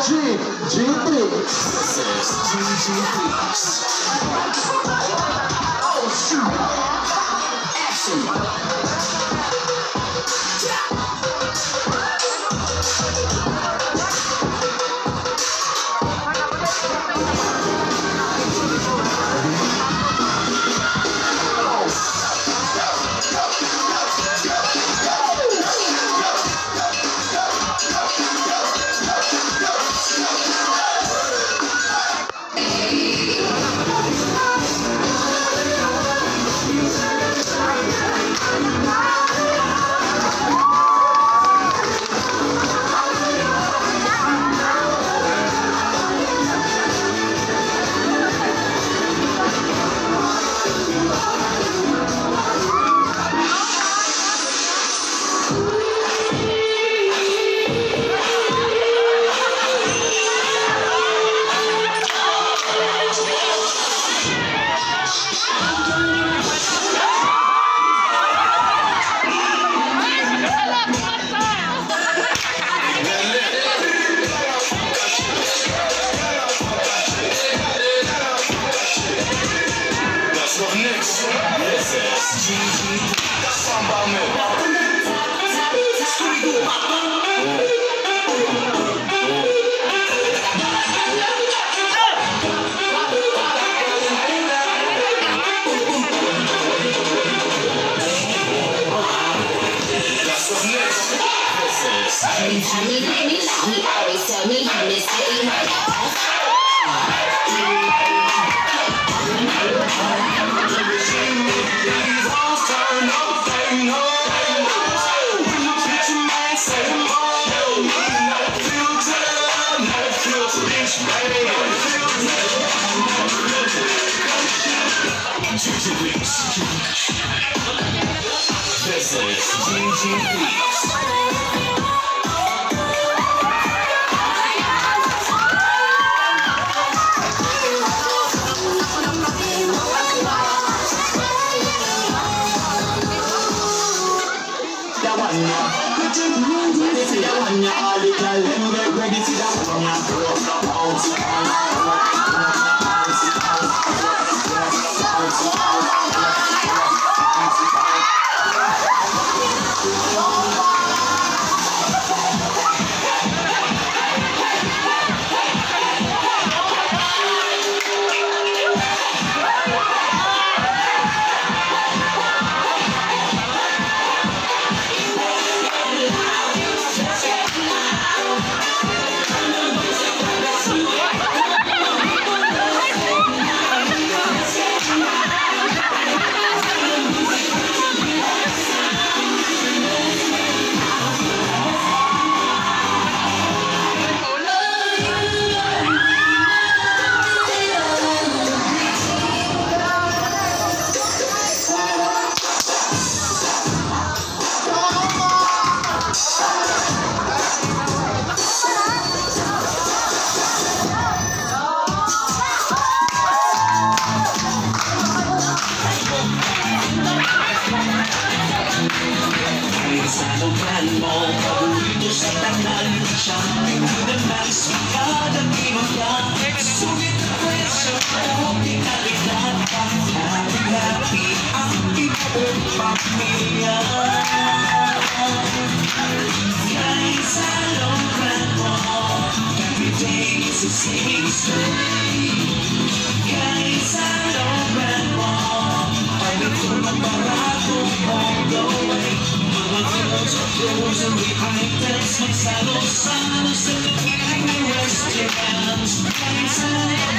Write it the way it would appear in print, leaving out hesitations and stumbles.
G3. This is GG Beats. Oh shoot! Action. He always tell me he miss it. This is GG Beats. Shopping to the max, kada pinagyan. Sulit na presyo, pero pinalitan. Happy, ang ibuong pamilya. Kahit sa longran mo, every day is a singing story. Kahit sa longran mo, ay ito magbarakong all the way. Mga clothes of rosary items, magsalo-salo sa kakaing restaurants. Kahit sa